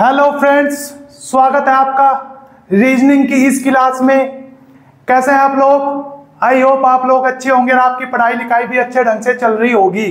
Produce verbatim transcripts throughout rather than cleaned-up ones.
Hello friends, स्वागत है आपका रीजनिंग की इस क्लास में। कैसे हैं आप लोग? आई होप आप लोग अच्छे होंगे और आपकी पढ़ाई लिखाई भी अच्छे ढंग से चल रही होगी।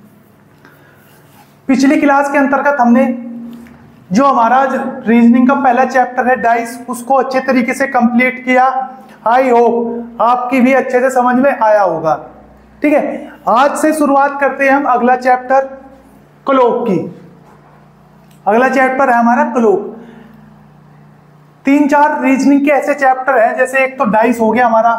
पिछली क्लास के अंतर्गत हमने जो हमारा रीजनिंग का पहला चैप्टर है डाइस, उसको अच्छे तरीके से कंप्लीट किया। आई होप आपकी भी अच्छे से समझ में आया होगा। ठीक है, आज से शुरुआत करते हैं हम अगला चैप्टर क्लोक की। अगला चैप्टर है हमारा क्लोक। तीन चार रीजनिंग के ऐसे चैप्टर हैं, जैसे एक तो डाइस हो गया हमारा,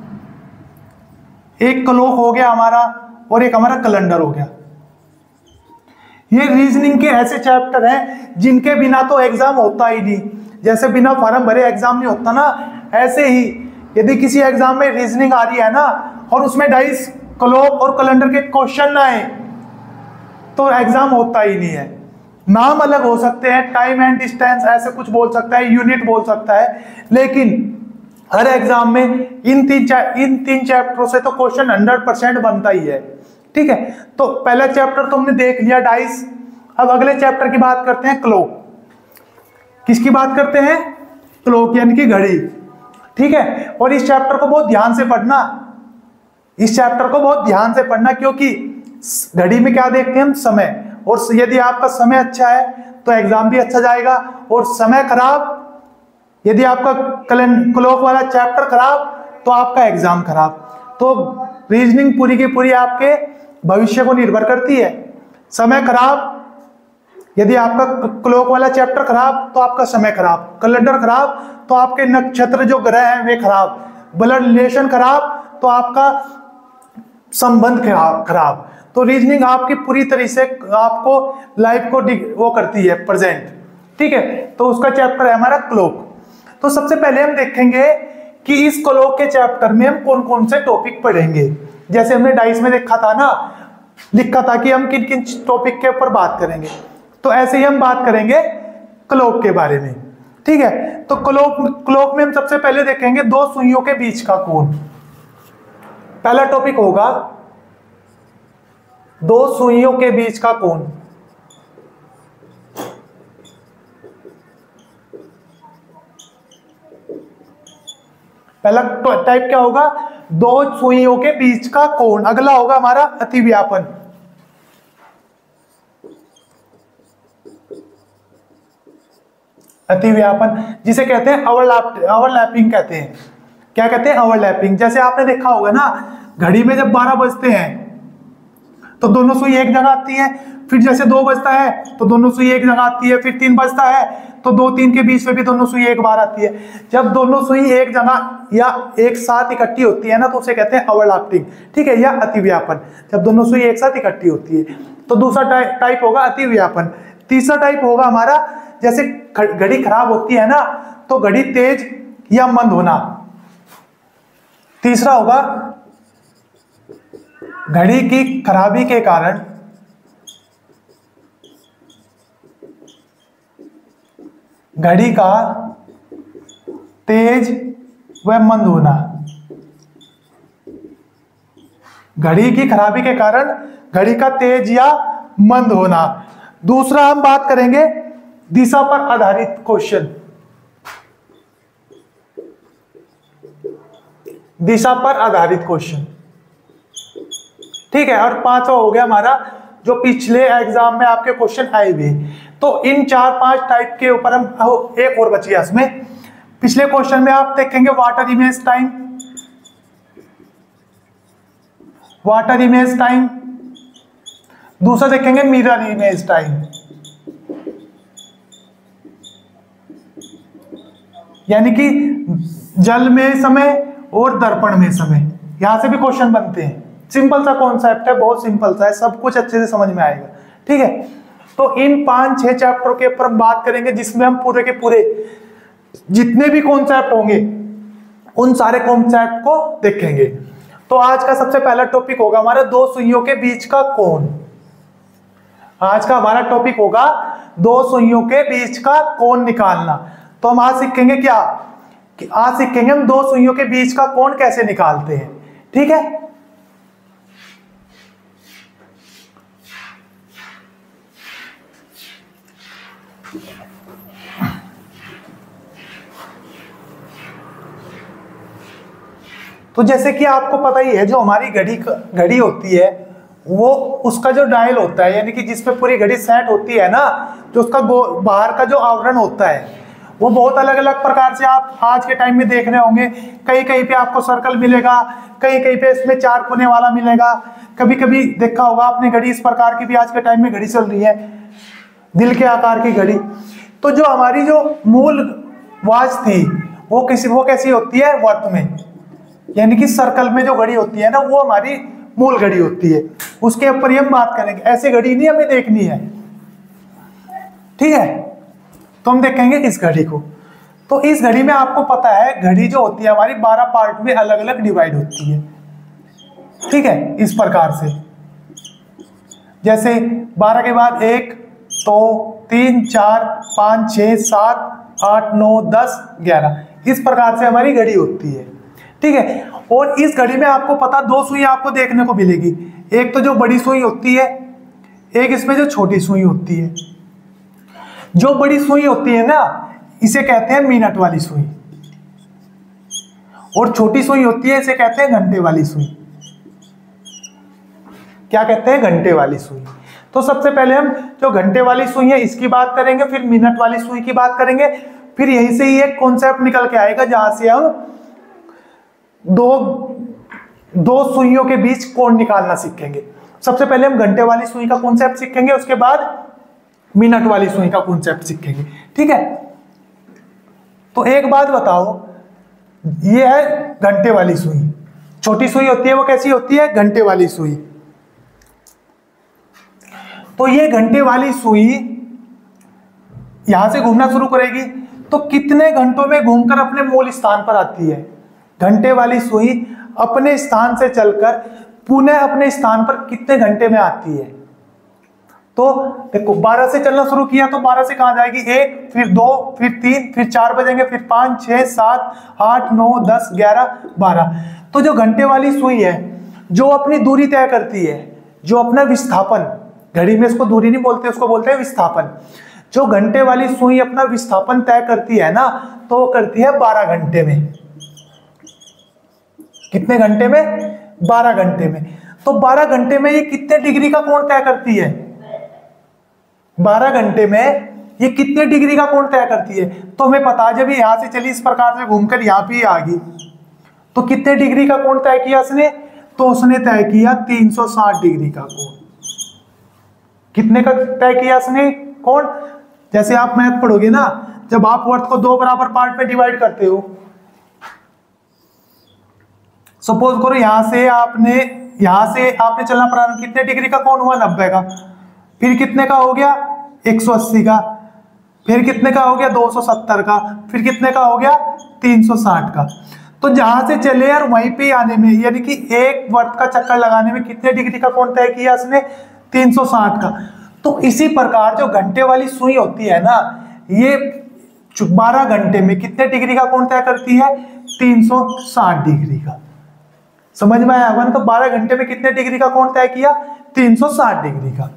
एक क्लोक हो गया हमारा, और एक हमारा कैलेंडर हो गया। ये रीजनिंग के ऐसे चैप्टर हैं जिनके बिना तो एग्जाम होता ही नहीं। जैसे बिना फॉर्म भरे एग्जाम नहीं होता ना, ऐसे ही यदि किसी एग्जाम में रीजनिंग आ रही है ना और उसमें डाइस, क्लोक और कैलेंडर के क्वेश्चन ना आए तो एग्जाम होता ही नहीं है। नाम अलग हो सकते हैं, टाइम एंड डिस्टेंस ऐसे कुछ बोल सकता है, यूनिट बोल सकता है, लेकिन हर एग्जाम में इन तीन इन तीन चैप्टरों से तो क्वेश्चन हंड्रेड परसेंट बनता ही है। ठीक है, तो पहला चैप्टर तो हमने देख लिया डाइस। अब अगले चैप्टर की बात करते हैं क्लोक। किसकी बात करते हैं? क्लोक यानी कि घड़ी। ठीक है, और इस चैप्टर को बहुत ध्यान से पढ़ना, इस चैप्टर को बहुत ध्यान से पढ़ना, क्योंकि घड़ी में क्या देखते हैं हम? समय। और यदि आपका समय अच्छा है तो एग्जाम भी अच्छा जाएगा, और समय खराब, यदि आपका क्लोक वाला चैप्टर खराब तो आपका एग्जाम खराब। तो रीजनिंग पूरी की पूरी आपके भविष्य को निर्भर करती है। समय खराब, यदि आपका क्लोक वाला चैप्टर खराब तो आपका समय खराब, कैलेंडर खराब तो आपके नक्षत्र जो ग्रह हैं वे खराब, ब्लड रिलेशन खराब तो आपका संबंध खराब खराब तो रीजनिंग आपकी पूरी तरह से आपको लाइफ को वो करती है प्रेजेंट। ठीक है, तो उसका चैप्टर है हमारा क्लोक। तो सबसे पहले हम देखेंगे कि इस क्लोक के चैप्टर में हम कौन कौन से टॉपिक पढ़ेंगे। जैसे हमने डाइस में देखा था ना, लिखा था कि हम किन किन टॉपिक के ऊपर बात करेंगे, तो ऐसे ही हम बात करेंगे क्लोक के बारे में। ठीक है, तो क्लोक क्लोक में हम सबसे पहले देखेंगे दो सुइयों के बीच का कोण। पहला टॉपिक होगा दो सुइयों के बीच का कोण। पहला टाइप क्या होगा? दो सुइयों के बीच का कोण। अगला होगा हमारा अतिव्यापन। अतिव्यापन जिसे कहते हैं ओवरलैप ओवरलैपिंग कहते हैं। क्या कहते हैं? ओवरलैपिंग। जैसे आपने देखा होगा ना, घड़ी में जब बारह बजते हैं तो दोनों सुई एक जगह आती है, फिर जैसे दो बजता है तो दोनों सुई एक जगह आती है, फिर तीन बजता है तो दो तीन के बीच में भी दोनों सुई एक बार आती है। जब दोनों सुई एक जगह या एक साथ इकट्ठी होती है ना तो उसे कहते हैं ओवरलैपिंग। ठीक है, या अतिव्यापन। जब दोनों सुई एक साथ इकट्ठी होती है तो दूसरा टाइप टाइप होगा अतिव्यापन। तीसरा टाइप होगा हमारा, जैसे घड़ी खराब होती है ना तो घड़ी तेज या मंद होना। तीसरा होगा घड़ी की खराबी के कारण घड़ी का तेज व मंद होना। घड़ी की खराबी के कारण घड़ी का तेज या मंद होना। दूसरा हम बात करेंगे दिशा पर आधारित क्वेश्चन। दिशा पर आधारित क्वेश्चन। ठीक है, और पांचवा हो गया हमारा जो पिछले एग्जाम में आपके क्वेश्चन आए हुए। तो इन चार पांच टाइप के ऊपर हम, एक और बच गया इसमें। पिछले क्वेश्चन में आप देखेंगे water image time, water image time. दूसरा देखेंगे मिरर इमेज टाइम, यानी कि जल में समय और दर्पण में समय। यहां से भी क्वेश्चन बनते हैं। सिंपल सा कॉन्सेप्ट है, बहुत सिंपल सा है, सब कुछ अच्छे से समझ में आएगा। ठीक है, तो इन पांच छह चैप्टरों के ऊपर हम बात करेंगे, जिसमें हम पूरे के पूरे जितने भी कॉन्सेप्ट होंगे उन सारे कॉन्सेप्ट को देखेंगे। तो आज का सबसे पहला टॉपिक होगा हमारा दो सुइयों के बीच का कोण। आज का हमारा टॉपिक होगा दो सुइयों के बीच का कोण निकालना। तो हम आज सीखेंगे क्या? कि आज सीखेंगे हम दो सुइयों के बीच का कोण कैसे निकालते हैं। ठीक है, तो जैसे कि आपको पता ही है, जो हमारी घड़ी घड़ी होती है वो उसका जो डायल होता है, यानी कि जिसपे पूरी घड़ी सेट होती है ना, जो उसका बाहर का जो आवरण होता है वो बहुत अलग अलग प्रकार से आप आज के टाइम में देख रहे होंगे। कहीं कहीं पे आपको सर्कल मिलेगा, कहीं कहीं पे इसमें चार कोने वाला मिलेगा। कभी कभी देखा होगा आपने घड़ी इस प्रकार की भी आज के टाइम में घड़ी चल रही है, दिल के आकार की घड़ी। तो जो हमारी जो मूल वॉच थी वो किसी वो कैसी होती है, वर्त में, यानी कि सर्कल में जो घड़ी होती है ना वो हमारी मूल घड़ी होती है। उसके ऊपर ही हम बात करेंगे, ऐसे घड़ी नहीं हमें देखनी है, ठीक है। तो हम देखेंगे इस घड़ी को। तो इस घड़ी में आपको पता है घड़ी जो होती है हमारी बारह पार्ट में अलग अलग डिवाइड होती है, ठीक है, इस प्रकार से। जैसे बारह के बाद एक, दो, तीन, चार, पाँच, छः, सात, आठ, नौ, दस, ग्यारह, इस प्रकार से हमारी घड़ी होती है, ठीक है। और इस घड़ी में आपको पता दो सुई आपको देखने को मिलेगी, एक तो जो बड़ी सुई होती है, एक इसमें जो छोटी सुई होती है। जो बड़ी सुई होती है ना इसे कहते हैं मिनट वाली सुई, और छोटी सुई होती है इसे कहते हैं घंटे वाली सुई। क्या कहते हैं, घंटे वाली सुई। तो सबसे पहले हम जो घंटे वाली सुई है इसकी बात करेंगे, फिर मिनट वाली सुई की बात करेंगे, फिर यहीं से ही एक कॉन्सेप्ट निकल के आएगा जहां से हम दो दो सुइयों के बीच कोण निकालना सीखेंगे। सबसे पहले हम घंटे वाली सुई का कॉन्सेप्ट सीखेंगे, उसके बाद मिनट वाली सुई का कॉन्सेप्ट सीखेंगे, ठीक है। तो एक बात बताओ, ये है घंटे वाली सुई, छोटी सुई होती है वो कैसी होती है, घंटे वाली सुई। तो ये घंटे वाली सुई यहां से घूमना शुरू करेगी तो कितने घंटों में घूमकर अपने मूल स्थान पर आती है। घंटे वाली सुई अपने स्थान से चलकर पुनः अपने स्थान पर कितने घंटे में आती है। तो देखो बारह से चलना शुरू किया तो बारह से कहां जाएगी, एक, फिर दो, फिर तीन, फिर चार बजेंगे, फिर पाँच, छः, सात, आठ, नौ, दस, ग्यारह, बारह। तो जो घंटे वाली सुई है जो अपनी दूरी तय करती है, जो अपना विस्थापन, घड़ी में इसको दूरी नहीं बोलते, उसको बोलते हैं विस्थापन। जो घंटे वाली सुई अपना विस्थापन तय करती है ना तो वो करती है बारह घंटे में। कितने घंटे में, बारह घंटे में। तो बारह घंटे में ये कितने डिग्री का कोण तय करती है, बारह घंटे में ये कितने डिग्री का कोण तय करती है। तो हमें पता है जब ये यहां से चली इस प्रकार से घूमकर यहां पे आ गई तो कितने डिग्री का कोण तय किया उसने, तो उसने तय किया तीन सौ साठ डिग्री का कोण। कितने का तय किया उसने कोण, जैसे आप मैथ पढ़ोगे ना, जब आप वर्त को दो बराबर पार्ट में डिवाइड करते हो, सपोज करो यहां से आपने यहां से आपने चलना प्रारंभ, कितने डिग्री का कोण हुआ, नब्बे का, फिर कितने का हो गया, एक सौ अस्सी का, फिर कितने का हो गया, दो सौ सत्तर का, फिर कितने का हो गया, तीन सौ साठ का। तो जहां से चले और वहीं पे आने में, यानी कि एक वर्त का चक्कर लगाने में कितने डिग्री का कोण तय किया उसने, तीन सौ साठ का। तो इसी प्रकार जो घंटे वाली सुई होती है ना, ये बारह घंटे में कितने डिग्री का कोण तय करती है, तीन सौ साठ डिग्री का। समझ में आया होगा ना। तो बारह घंटे में कितने डिग्री का कोण तय किया, तीन सौ साठ डिग्री का।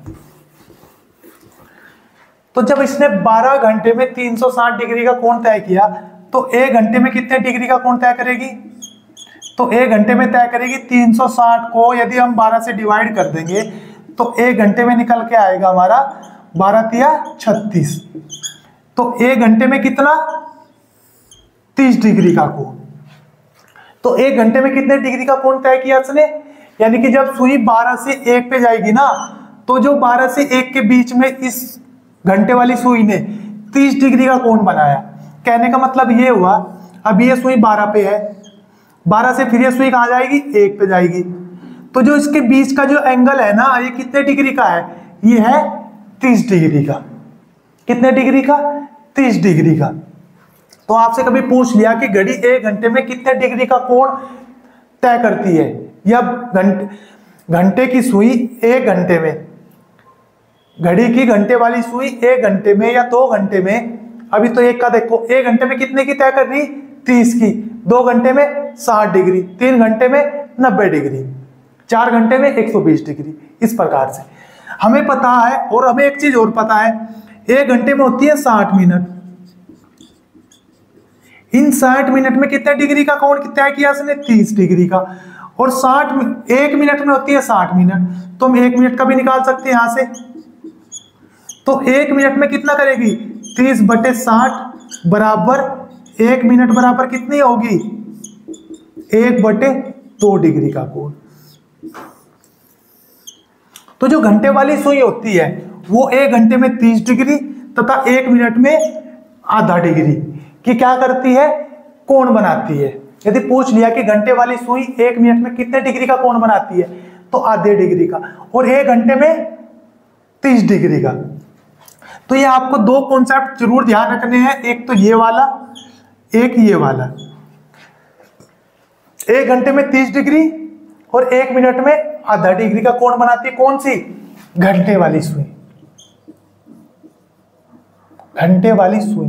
तो जब इसने बारह घंटे में तीन सौ साठ डिग्री का कोण तय किया तो एक घंटे में कितने डिग्री का कोण तय करेगी, तो एक घंटे में तय करेगी तीन सौ साठ को यदि हम बारह से डिवाइड कर देंगे तो एक घंटे में निकल के आएगा हमारा बारह तिया छत्तीस। तो एक घंटे में कितना, तीस डिग्री का कोण। तो एक घंटे में कितने डिग्री का कोण तय किया इसने, यानी कि जब सुई बारह से एक पे जाएगी ना तो जो बारह से एक के बीच में इस घंटे वाली सुई ने तीस डिग्री का कोण बनाया। कहने का मतलब ये हुआ, अब ये सुई बारह पे है, बारह से फिर ये सुई कहां जाएगी, एक पे जाएगी। तो जो इसके बीच का जो एंगल है ना ये कितने डिग्री का है, ये है तीस डिग्री का। कितने डिग्री का, तीस डिग्री का। तो आपसे कभी पूछ लिया कि घड़ी एक घंटे में कितने डिग्री का कोण तय करती है, या घंटे घंटे की सुई एक घंटे में, घड़ी की घंटे वाली सुई एक घंटे में या दो घंटे में, अभी तो एक का देखो, एक घंटे में कितने की तय कर रही, तीस की, दो घंटे में साठ डिग्री, तीन घंटे में नब्बे डिग्री, चार घंटे में एक सौ बीस डिग्री। इस प्रकार से हमें पता है। और हमें एक चीज और पता है, एक घंटे में होती है साठ मिनट, इन साठ मिनट में कितने डिग्री का कोण तय किया इसने, तीस डिग्री का। और साठ एक मिनट में होती है साठ मिनट, तो हम एक मिनट का भी निकाल सकते हैं यहां से। तो एक मिनट में कितना करेगी, तीस बटे साठ बराबर एक मिनट बराबर कितनी होगी, एक बटे दो डिग्री का कोण। तो जो घंटे वाली सुई होती है वो एक घंटे में तीस डिग्री तथा एक मिनट में आधा डिग्री की क्या करती है, कोण बनाती है। यदि पूछ लिया कि घंटे वाली सुई एक मिनट में कितने डिग्री का कोण बनाती है, तो आधे डिग्री का, और एक घंटे में तीस डिग्री का। तो ये आपको दो कॉन्सेप्ट जरूर ध्यान रखने हैं, एक तो ये वाला, एक ये वाला। एक घंटे में तीस डिग्री और एक मिनट में आधा डिग्री का कोण बनाती है, कौन सी, घंटे वाली सुई। घंटे वाली सुई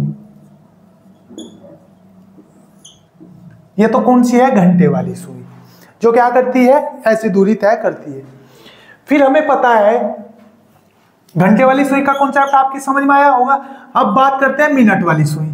ये तो कौन सी है, घंटे वाली सुई, जो क्या करती है, ऐसी दूरी तय करती है। फिर हमें पता है घंटे वाली सुई का कॉन्सेप्ट आपकी समझ में आया होगा। अब बात करते हैं मिनट वाली सुई।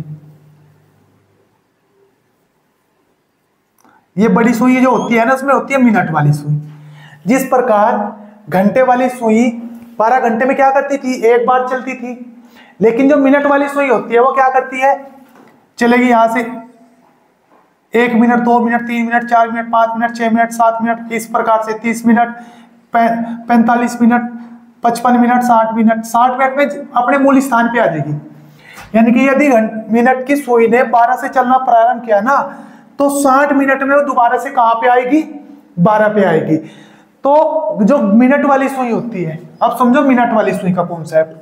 ये बड़ी सुई जो होती है ना, उसमें होती है मिनट वाली सुई। जिस प्रकार घंटे वाली सुई बारह घंटे में क्या करती थी, एक बार चलती थी, लेकिन जो मिनट वाली सुई होती है वो क्या करती है, चलेगी यहां से एक मिनट, दो मिनट, तीन मिनट, चार मिनट, पांच मिनट, छह मिनट, सात मिनट, इस प्रकार से तीस मिनट, पैंतालीस मिनट, पचपन मिनट, साठ मिनट, साठ मिनट में अपने मूल स्थान पे आ जाएगी। यानी कि यदि मिनट की सुई ने बारह से चलना प्रारंभ किया ना, तो साठ मिनट में वो दोबारा से कहां पे आएगी, बारह पे आएगी। तो जो मिनट वाली सुई होती है, अब समझो मिनट वाली सुई का कॉन्सेप्ट।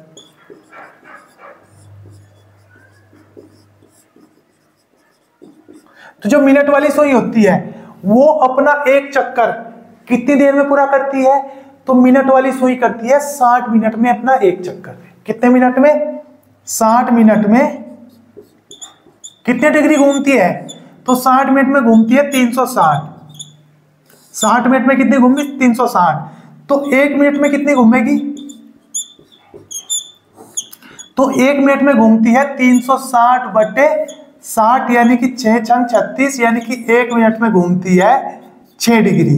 तो जो मिनट वाली सुई होती है वो अपना एक चक्कर कितनी देर में पूरा करती है, तो मिनट वाली सुई करती है साठ मिनट में अपना एक चक्कर। कितने मिनट में, साठ मिनट में कितने डिग्री घूमती है, तो साठ मिनट में घूमती है तीन सौ साठ। साठ मिनट में कितनी घूमगी, तीन सौ साठ। तो एक मिनट में कितनी घूमेगी, तो एक मिनट में घूमती है तीन सौ साठ बटे साठ, यानी कि छह छंग छत्तीस, यानी कि एक मिनट में घूमती है छह डिग्री।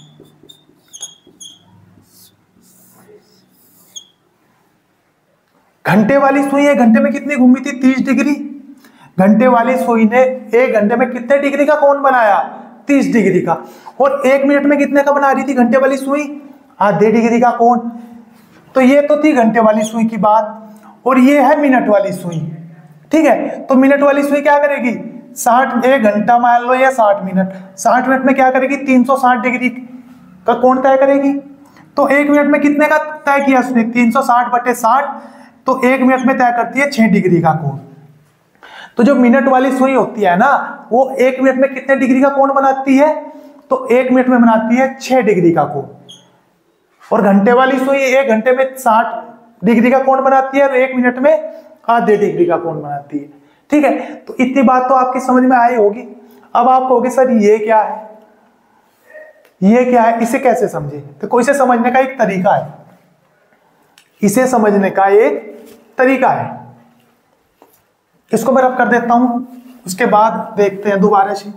घंटे वाली सुई एक घंटे में कितनी घूमी थी, तीस डिग्री। घंटे वाली सुई ने एक घंटे में कितने डिग्री का कोण बनाया, तीस डिग्री का। और एक मिनट में कितने का बना रही थी घंटे वाली सुई, आधे डिग्री का कोण। तो ये तो थी घंटे वाली सुई की बात, और ये है मिनट वाली सुई। ठीक है, तो मिनट वाली सुई क्या करेगी, साठ, एक घंटा मान लो या साठ मिनट, साठ मिनट में क्या करेगी, तीन सौ साठ डिग्री का कोण तय करेगी। तो एक मिनट में कितने का तय किया उसने, तीन सौ साठ बटे साठ, तो एक मिनट में तय करती है छह डिग्री का कोण। तो जो मिनट वाली सुई होती है ना, वो एक मिनट में कितने डिग्री का कोण बनाती है, तो एक मिनट में बनाती है छह डिग्री का कोण। और घंटे वाली सुई एक घंटे में साठ डिग्री का कोण बनाती है और एक मिनट में आधे डिग्री का कोण बनाती है। ठीक है, तो इतनी बात तो आपकी समझ में आई होगी। अब आप कहोगे सर ये क्या है, ये क्या है, इसे कैसे समझे, तो इसे समझने का एक तरीका है, इसे समझने का एक तरीका है। इसको मैं रब कर देता हूं, उसके बाद देखते हैं दोबारा से।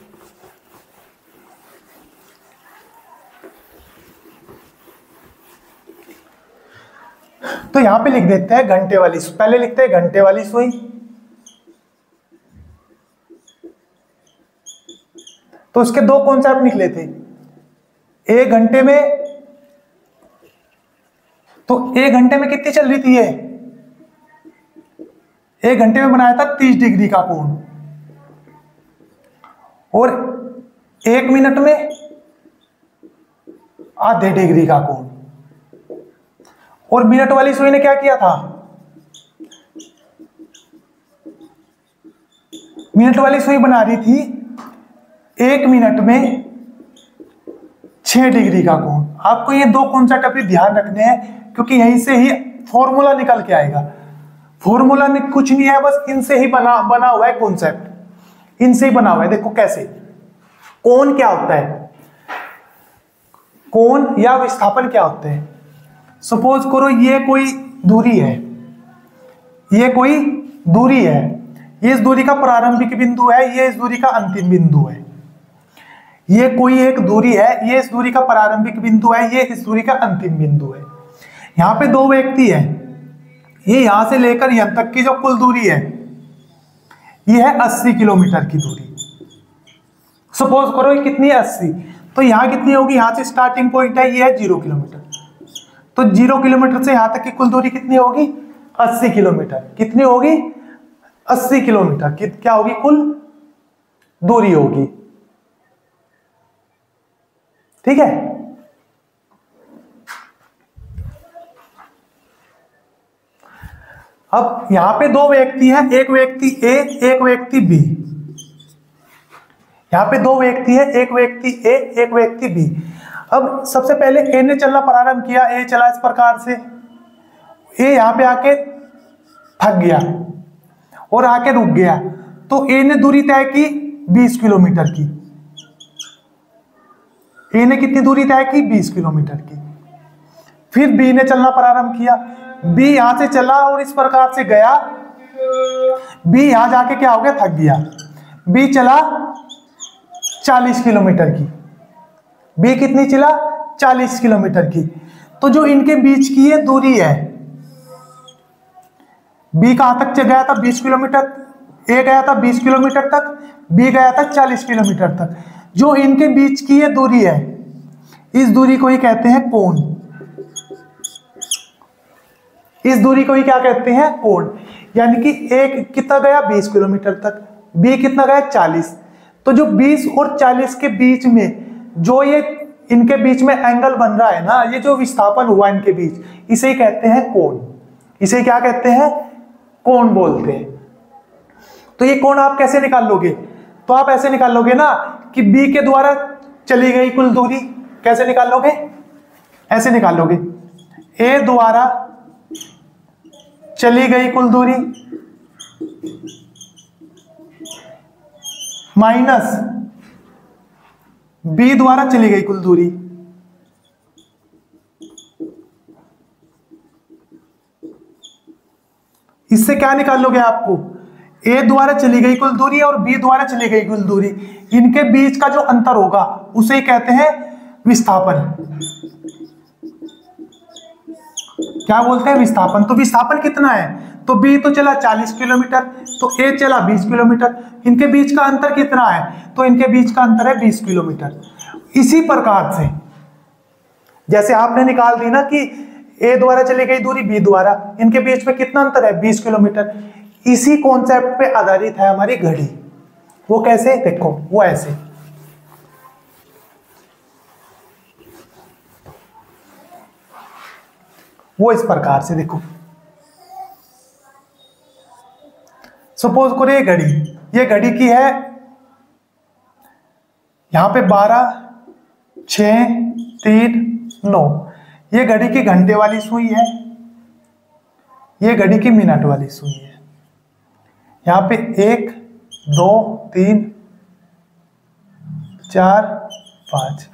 तो यहां पे लिख देते हैं घंटे वाली सुई, पहले लिखते हैं घंटे वाली सुई। तो उसके दो कॉन्सेप्ट निकले थे, एक घंटे में, तो एक घंटे में कितनी चल रही थी ये, एक घंटे में बनाया था तीस डिग्री का कोण, और एक मिनट में आधे डिग्री का कोण। और मिनट वाली सुई ने क्या किया था, मिनट वाली सुई बना रही थी एक मिनट में छह डिग्री का कोण। आपको ये दो कॉन्सेप्ट अभी ध्यान रखने हैं, क्योंकि यहीं से ही फॉर्मूला निकल के आएगा। फॉर्मूला कुछ नहीं है, बस इनसे ही बना बना हुआ है कॉन्सेप्ट, इनसे ही बना हुआ है। देखो कैसे, कोण क्या होता है, कोण या विस्थापन क्या होते हैं। सपोज करो ये कोई दूरी है, ये कोई दूरी है, ये इस दूरी का प्रारंभिक बिंदु है, ये इस दूरी का अंतिम बिंदु है। ये कोई एक दूरी है, ये इस दूरी का प्रारंभिक बिंदु है, ये इस दूरी का अंतिम बिंदु है। यहाँ पे दो व्यक्ति हैं, ये यहां से लेकर यहां तक की जो कुल दूरी है ये है अस्सी किलोमीटर की दूरी। सपोज करो ये कितनी है, अस्सी, तो यहाँ कितनी होगी, यहाँ से स्टार्टिंग पॉइंट है, ये है जीरो किलोमीटर, तो जीरो किलोमीटर से यहाँ तक की कुल दूरी कितनी होगी, अस्सी किलोमीटर। कितनी होगी, अस्सी किलोमीटर की क्या होगी, कुल दूरी होगी। ठीक है, अब यहां पे दो व्यक्ति हैं, एक व्यक्ति ए, एक व्यक्ति बी। यहां पे दो व्यक्ति हैं, एक व्यक्ति ए, एक व्यक्ति बी। अब सबसे पहले ए ने चलना प्रारंभ किया, ए चला इस प्रकार से, ए यहां पे आके थक गया और आके रुक गया, तो ए ने दूरी तय की बीस किलोमीटर की। ए ने कितनी दूरी तय की, बीस किलोमीटर की। फिर बी ने चलना प्रारंभ किया, बी यहां से चला और इस प्रकार से गया, बी यहां जाके क्या हो गया, थक गया। बी चला चालीस किलोमीटर की, बी कितनी चला, चालीस किलोमीटर की। तो जो इनके बीच की ये दूरी है, बी कहां तक गया था, बीस किलोमीटर, ए गया था बीस किलोमीटर तक, बी गया था चालीस किलोमीटर तक। जो इनके बीच की ये दूरी है, इस दूरी को ही कहते हैं कोण। इस दूरी को ही क्या कहते हैं, कोण। यानी कि एक कितना गया, बीस किलोमीटर तक, बी कितना गया, चालीस। तो जो बीस और चालीस के बीच में जो ये इनके बीच में एंगल बन रहा है ना, ये जो विस्थापन हुआ इनके बीच, इसे ही कहते हैं कोण। इसे क्या कहते हैं, कोण बोलते हैं। तो ये कोण आप कैसे निकाल लोगे, तो आप ऐसे निकाल लोगे ना कि बी के द्वारा चली गई कुल दूरी, कैसे निकाल लोगे, ऐसे निकाल लोगे, ए द्वारा चली गई कुल दूरी माइनस बी द्वारा चली गई कुल दूरी। इससे क्या निकाल लोगे, आपको ए द्वारा चली गई कुल दूरी और बी द्वारा चली गई कुल दूरी, इनके बीच का जो अंतर होगा उसे ही कहते हैं विस्थापन। क्या बोलते हैं, विस्थापन। तो विस्थापन कितना है, तो बी तो चला चालीस किलोमीटर, तो ए चला बीस किलोमीटर, इनके बीच का अंतर कितना है, तो इनके बीच का अंतर है बीस किलोमीटर। इसी प्रकार से जैसे आपने निकाल दी ना कि ए द्वारा चली गई दूरी बी द्वारा, इनके बीच में कितना अंतर है, बीस किलोमीटर। इसी कॉन्सेप्ट पे आधारित है हमारी घड़ी। वो कैसे, देखो वो ऐसे, वो इस प्रकार से, देखो सपोज करो ये घड़ी, ये घड़ी की है यहां पे बारह, छ, तीन, नौ। ये घड़ी की घंटे वाली सुई है, ये घड़ी की मिनट वाली सुई है। यहां पे एक, दो, तीन, चार, पांच।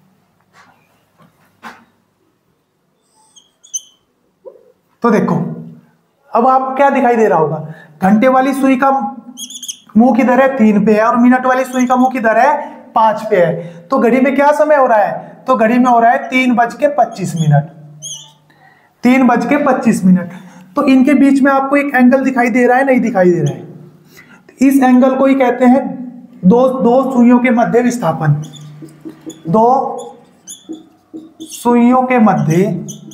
तो देखो अब आपको क्या दिखाई दे रहा होगा, घंटे वाली सुई का मुंह किधर है, तीन पे है, और मिनट वाली सुई का मुंह किधर है, पांच पे है। तो घड़ी में क्या समय हो रहा है, तो घड़ी में हो रहा है तीन बज के पच्चीस मिनट, तीन बज के पच्चीस मिनट। तो इनके बीच में आपको एक एंगल दिखाई दे रहा है, नहीं दिखाई दे रहा है, इस एंगल को ही कहते हैं दो दो सुइयों के मध्य विस्थापन। दो सुइयों के मध्य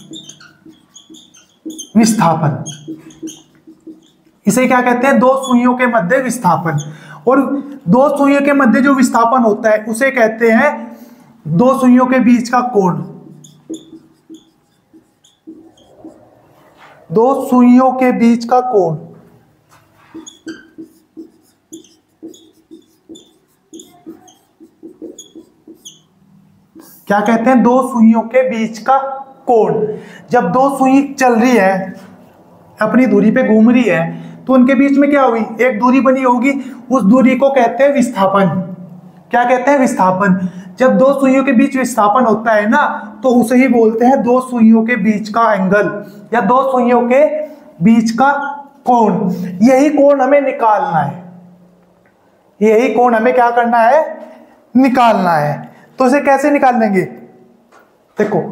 विस्थापन, इसे क्या कहते हैं, दो सुइयों के मध्य विस्थापन। और दो सुइयों के मध्य जो विस्थापन होता है उसे कहते हैं दो सुइयों के बीच का कोण। दो सुइयों के बीच का कोण क्या कहते हैं, दो सुइयों के बीच का कोण। जब दो सुई चल रही है, अपनी दूरी पे घूम रही है, तो उनके बीच में क्या हुई, एक दूरी बनी होगी, उस दूरी को कहते हैं विस्थापन। क्या कहते हैं, विस्थापन। जब दो सुइयों के बीच विस्थापन होता है ना, तो उसे ही बोलते हैं दो सुइयों के बीच का एंगल, या दो सुइयों के बीच का कोण, यही कोण हमें निकालना है, यही कोण हमें क्या करना है, निकालना है। तो इसे कैसे निकाल लेंगे, देखो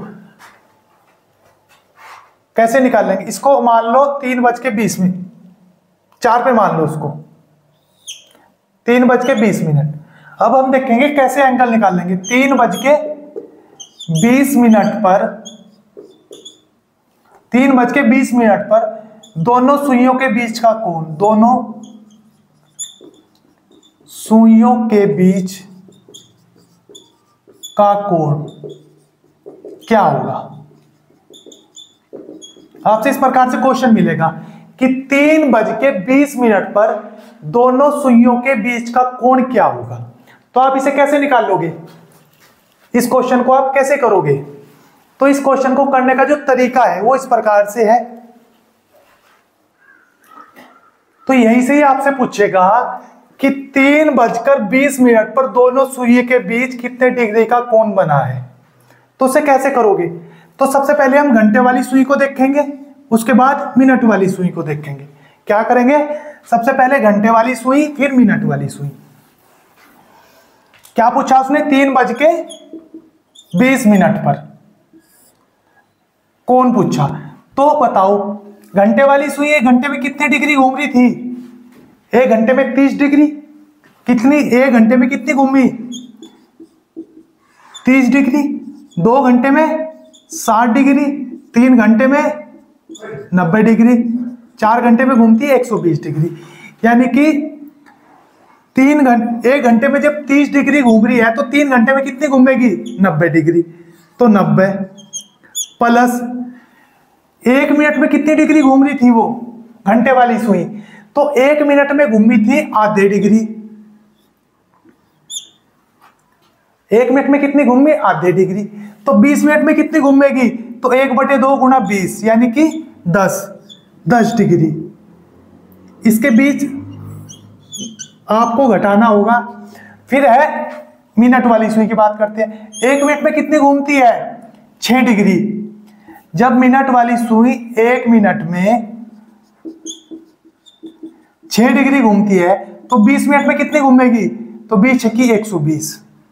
कैसे निकाल लेंगे, इसको मान लो तीन बज के बीस मिनट, चार पे मान लो उसको, तीन बज के बीस मिनट। अब हम देखेंगे कैसे एंगल निकाल लेंगे। तीन बज के बीस मिनट पर, तीन बज के बीस मिनट पर दोनों सुइयों के बीच का कोण, दोनों सुइयों के बीच का कोण क्या होगा। आपसे इस प्रकार से क्वेश्चन मिलेगा कि तीन बज के बीस मिनट पर दोनों सुइयों के बीच का कोण क्या होगा। तो आप इसे कैसे निकाल लोगे, इस क्वेश्चन को आप कैसे करोगे। तो इस क्वेश्चन को करने का जो तरीका है वो इस प्रकार से है। तो यहीं से ही आपसे पूछेगा कि तीन बजकर बीस मिनट पर दोनों सुई के बीच कितने डिग्री का कोण बना है। तो उसे कैसे करोगे, तो सबसे पहले हम घंटे वाली सुई को देखेंगे, उसके बाद मिनट वाली सुई को देखेंगे। क्या करेंगे, सबसे पहले घंटे वाली सुई, फिर मिनट वाली सुई। क्या पूछा उसने, तीन बज के बीस मिनट पर कौन पूछा। तो बताओ घंटे वाली सुई एक घंटे में कितने डिग्री घूम रही थी, एक घंटे में तीस डिग्री। कितनी, एक घंटे में कितनी घूमी, तीस डिग्री। दो घंटे में साठ डिग्री, तीन घंटे में नब्बे डिग्री, चार घंटे में घूमती है एक सौ बीस डिग्री। यानी कि तीन घंटे, एक घंटे में जब तीस डिग्री घूम रही है तो तीन घंटे में कितनी घूमेगी, नब्बे डिग्री। तो नब्बे प्लस एक मिनट में कितनी डिग्री घूम रही थी वो घंटे वाली सुई, तो एक मिनट में घूमी थी आधे डिग्री। एक मिनट में कितनी घूमी, आधे डिग्री। तो बीस मिनट में कितनी घूमेगी, तो एक बटे दो गुना बीस यानी कि दस, दस डिग्री। इसके बीच आपको घटाना होगा। फिर है मिनट वाली सुई की बात करते हैं। एक मिनट में कितनी घूमती है, छह डिग्री। जब मिनट वाली सुई एक मिनट में छह डिग्री घूमती है तो बीस मिनट में कितनी घूमेगी, तो बीस छक्की एक सौ बीस,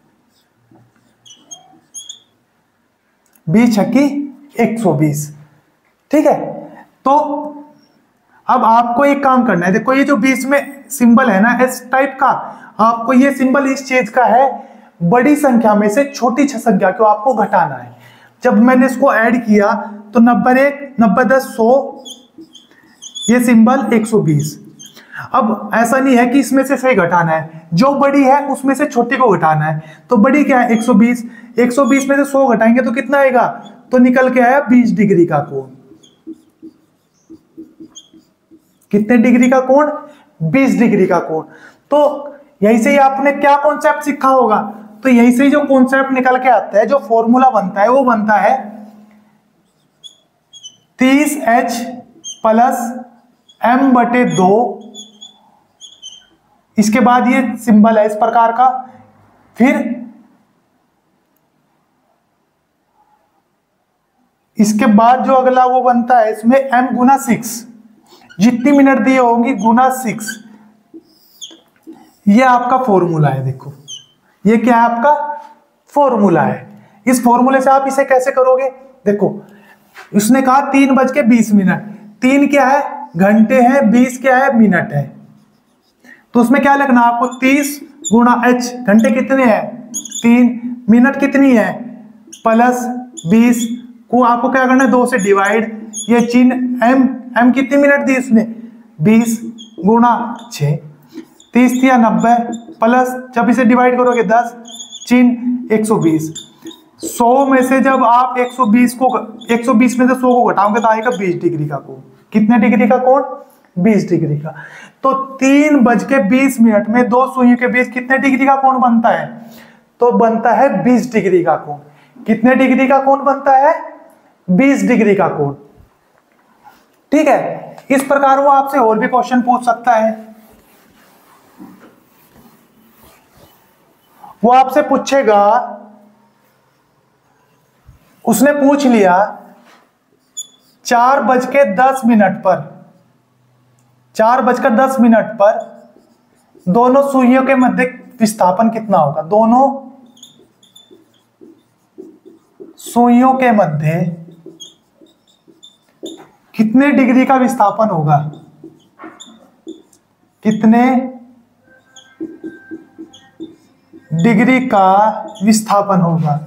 बीस छक्की एक सौ बीस। ठीक है, तो अब आपको एक काम करना है। देखो ये जो बीच में सिंबल है ना एस टाइप का, आपको ये सिंबल इस चीज का है, बड़ी संख्या में से छोटी संख्या को आपको घटाना है। जब मैंने इसको ऐड किया तो नब्बे एक, नब्बे दस सौ, ये सिंबल एक सौ बीस। अब ऐसा नहीं है कि इसमें से सही घटाना है, जो बड़ी है उसमें से छोटी को घटाना है। तो बड़ी क्या है, एक सौ बीस। एक सौ बीस में से सौ घटाएंगे तो कितना आएगा, तो निकल के आया बीस डिग्री का कोण। कितने डिग्री का कोण, बीस डिग्री का कोण। तो यहीं से ही आपने क्या कॉन्सेप्ट सीखा होगा, तो यहीं से जो कॉन्सेप्ट निकल के आता है, जो फॉर्मूला बनता है वो बनता है तीस एच प्लस एम बटे दो। इसके बाद ये सिंबल है इस प्रकार का। फिर इसके बाद जो अगला वो बनता है, इसमें m गुना सिक्स, जितनी मिनट दी होंगी गुना सिक्स। ये आपका फॉर्मूला है। देखो ये क्या है, आपका फॉर्मूला है। इस फॉर्मूले से आप इसे कैसे करोगे, देखो उसने कहा तीन बज के बीस मिनट, तीन क्या है, घंटे हैं, बीस क्या है, मिनट है। तो उसमें क्या लगना आपको, तीस गुना एच, घंटे कितने हैं, तीन, मिनट कितनी है, प्लस बीस को आपको क्या करना है, दो से डिवाइड, ये चिन्ह एम, एम कितनी मिनट दी इसने, बीस गुना छः, तीस या नब्बे, प्लस जब इसे डिवाइड करोगे दस, चिन्ह एक सौ बीस। सौ में से जब आप एक सौ बीस को, एक सौ बीस में से सौ को घटाओगे तो आएगा बीस डिग्री का कोण। कितने डिग्री का कोण, बीस डिग्री का। तो तीन बज के बीस मिनट में दो सुइयों के बीच कितने डिग्री का कोण बनता है, तो बनता है बीस डिग्री का कोण। कितने डिग्री का कोण बनता है, बीस डिग्री का कोण। ठीक है, इस प्रकार वो आपसे और भी क्वेश्चन पूछ सकता है। वो आपसे पूछेगा, उसने पूछ लिया चार बज के दस मिनट पर चार बजकर दस मिनट पर दोनों सुइयों के मध्य विस्थापन कितना होगा? दोनों सुइयों के मध्य कितने डिग्री का विस्थापन होगा? कितने डिग्री का विस्थापन होगा?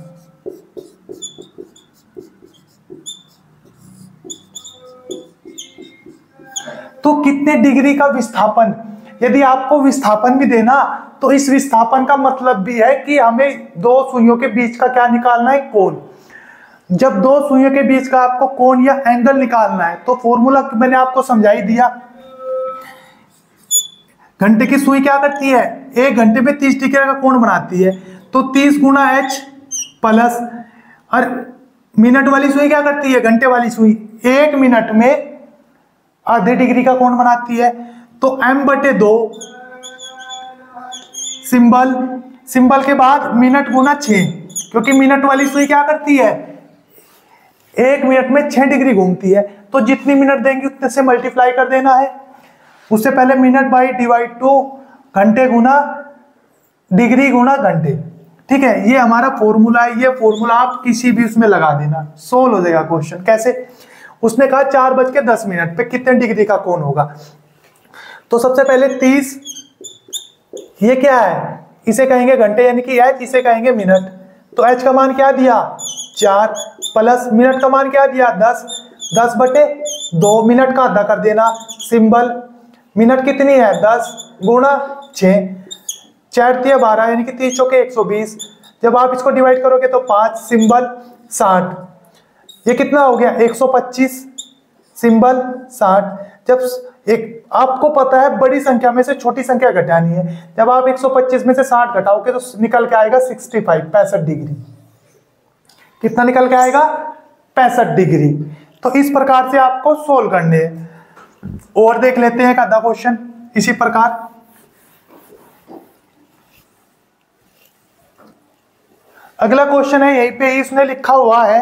तो कितने डिग्री का विस्थापन, यदि आपको विस्थापन भी देना तो इस विस्थापन का मतलब भी है कि हमें दो सुइयों के बीच का क्या निकालना है? कोण। जब दो सुइयों के बीच का आपको कोण या एंगल निकालना है तो फॉर्मूला मैंने आपको समझा ही दिया। घंटे की सुई क्या करती है? एक घंटे में तीस डिग्री का कोण बनाती है, तो तीस गुना एच प्लस, और मिनट वाली सुई क्या करती है? घंटे वाली सुई एक मिनट में आधे डिग्री का कोण बनाती है, तो m बटे दो सिंबल, सिंबल के बाद मिनट गुना छः, क्योंकि मिनट वाली सुई क्या करती है? एक मिनट में छः डिग्री घूमती है, तो जितनी मिनट देंगे उतने से मल्टीप्लाई कर देना है। उससे पहले मिनट बाई डिवाइड टू, घंटे गुना डिग्री गुना घंटे। ठीक है, ये हमारा फॉर्मूला है। ये फॉर्मूला आप किसी भी उसमें लगा देना, सोल्व हो जाएगा क्वेश्चन। कैसे? उसने कहा चार बज के दस मिनट पे कितने डिग्री का कोण होगा। तो सबसे पहले तीस, ये क्या है? इसे कहेंगे घंटे यानी कि एच, इसे कहेंगे मिनट। तो एच का मान क्या दिया? चार, प्लस मिनट का मान क्या दिया? दस। दस बटे दो, मिनट का आधा कर देना, सिंबल मिनट कितनी है? दस गुणा छः, चार तिया बारह यानी कि तीस चौके एक सौ बीस। जब आप इसको डिवाइड करोगे तो पाँच, सिंबल साठ। ये कितना हो गया? एक सौ पच्चीस, सिंबल साठ। जब एक आपको पता है बड़ी संख्या में से छोटी संख्या घटानी है, जब आप एक सौ पच्चीस में से साठ घटाओगे तो निकल के आएगा पैंसठ, पैंसठ डिग्री। कितना निकल के आएगा? पैंसठ डिग्री। तो इस प्रकार से आपको सोल्व करने हैं। और देख लेते हैं एक आधा क्वेश्चन इसी प्रकार। अगला क्वेश्चन है, यहीं पे इसने लिखा हुआ है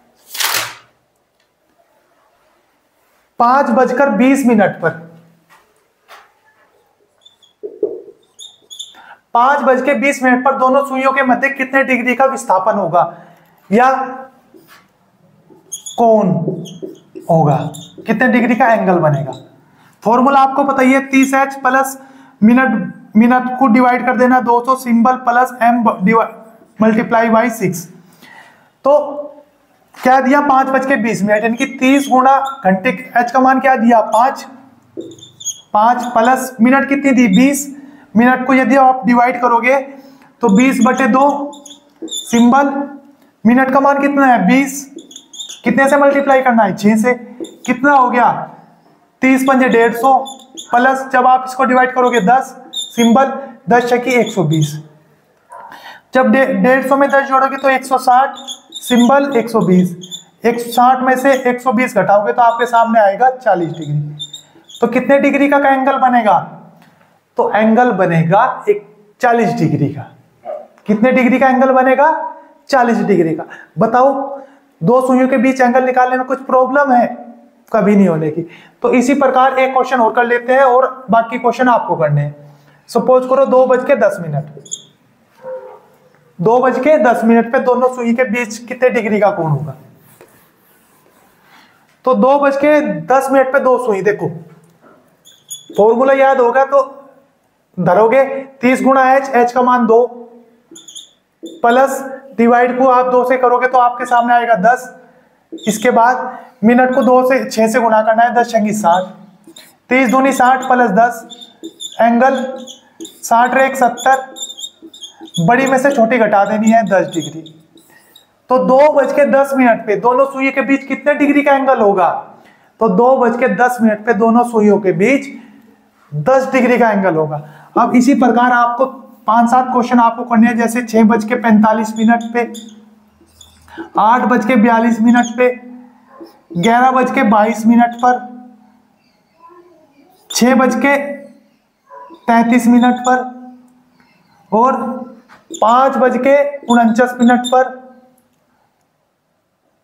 पांच बजकर बीस मिनट पर, पांच बज के बीस मिनट पर दोनों सुइयों के मध्य कितने डिग्री का विस्थापन होगा या कोण होगा? कितने डिग्री का एंगल बनेगा? फॉर्मूला आपको पता ही है, तीस एच प्लस मिनट, मिनट को डिवाइड कर देना दो सौ, symbol plus M multiply by six. तो क्या दिया? पांच बज के बीस मिनट यानी कि तीस गुना घंटे, एच का मान क्या दिया? पांच, पांच प्लस मिनट कितनी दी? बीस। मिनट को यदि आप डिवाइड करोगे तो बीस बटे दो, सिंबल मिनट का मान कितना है? बीस। कितने से मल्टीप्लाई करना है? छः से। कितना हो गया? तीस पंजे डेढ़ सौ, प्लस जब आप इसको डिवाइड करोगे दस, सिंबल दस छकी एक सौ बीस। जब डेढ़ सौ में दस जोड़ोगे तो एक सौ साठ, सिंबल एक सौ बीस। एक सौ साठ में से एक सौ बीस घटाओगे तो आपके सामने आएगा चालीस डिग्री। तो कितने डिग्री का, का एंगल बनेगा? तो एंगल बनेगा एक चालीस डिग्री का। कितने डिग्री का एंगल बनेगा? चालीस डिग्री का। बताओ, दो सुइयों के बीच एंगल निकालने में कुछ प्रॉब्लम है? कभी नहीं होने की। तो इसी प्रकार एक क्वेश्चन और कर लेते हैं और बाकी क्वेश्चन आपको करने हैं। सपोज करो दो बज के दस मिनट, दो बज के दस मिनट पे दोनों सुई के बीच कितने डिग्री का कोण होगा? तो दो बज के दस मिनट पे दो सुई, देखो फॉर्मूला याद होगा तो धरोगे, तीस गुणा एच, एच का मान दो, प्लस डिवाइड को आप दो से करोगे तो आपके सामने आएगा दस। इसके बाद मिनट को दो से छह से गुणा करना है, दस छंगी साठ, तीस दूनी साठ प्लस दस, एंगल साठ रे एक सत्तर, बड़ी में से छोटी घटा देनी है दस डिग्री। तो दो बज के दस मिनट पे दोनों सुइयों के बीच कितने डिग्री का एंगल होगा? तो दो बज के दस मिनट पे दोनों सुइयों के बीच दस डिग्री का एंगल होगा। अब इसी प्रकार आपको पांच सात क्वेश्चन आपको करने हैं, जैसे छह बज के पैंतालीस मिनट पे, आठ बज के बयालीस मिनट पे, ग्यारह बज के बाईस मिनट पर, छह बज के तैतीस मिनट पर और पांच बज के उनचास मिनट पर,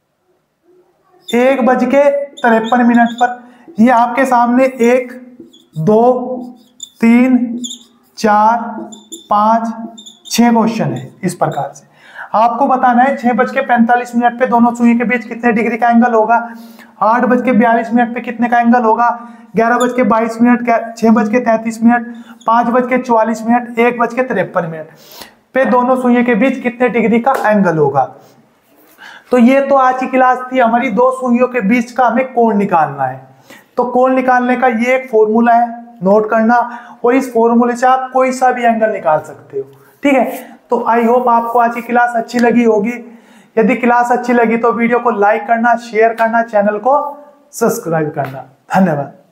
एक बज के तिरपन मिनट पर। ये आपके सामने एक, दो, तीन, चार, पाँच, छः क्वेश्चन है। इस प्रकार से आपको बताना है छः बज के पैंतालीस मिनट पे दोनों सुई के बीच कितने डिग्री का एंगल होगा, आठ बज के बयालीस मिनट पे कितने का एंगल होगा, ग्यारह बज के बाईस मिनट, छः बज के तैंतीस मिनट, पाँच बज के चौवालीस मिनट, एक बज के तिरपन मिनट पे दोनों सुई के बीच कितने डिग्री का एंगल होगा। तो ये तो आज की क्लास थी हमारी, दो सुइयों के बीच का हमें कोण निकालना है। तो कोण निकालने का ये एक फॉर्मूला है, नोट करना, और इस फॉर्मूले से आप कोई सा भी एंगल निकाल सकते हो। ठीक है, तो आई होप आपको आज की क्लास अच्छी लगी होगी। यदि क्लास अच्छी लगी तो वीडियो को लाइक करना, शेयर करना, चैनल को सब्सक्राइब करना। धन्यवाद।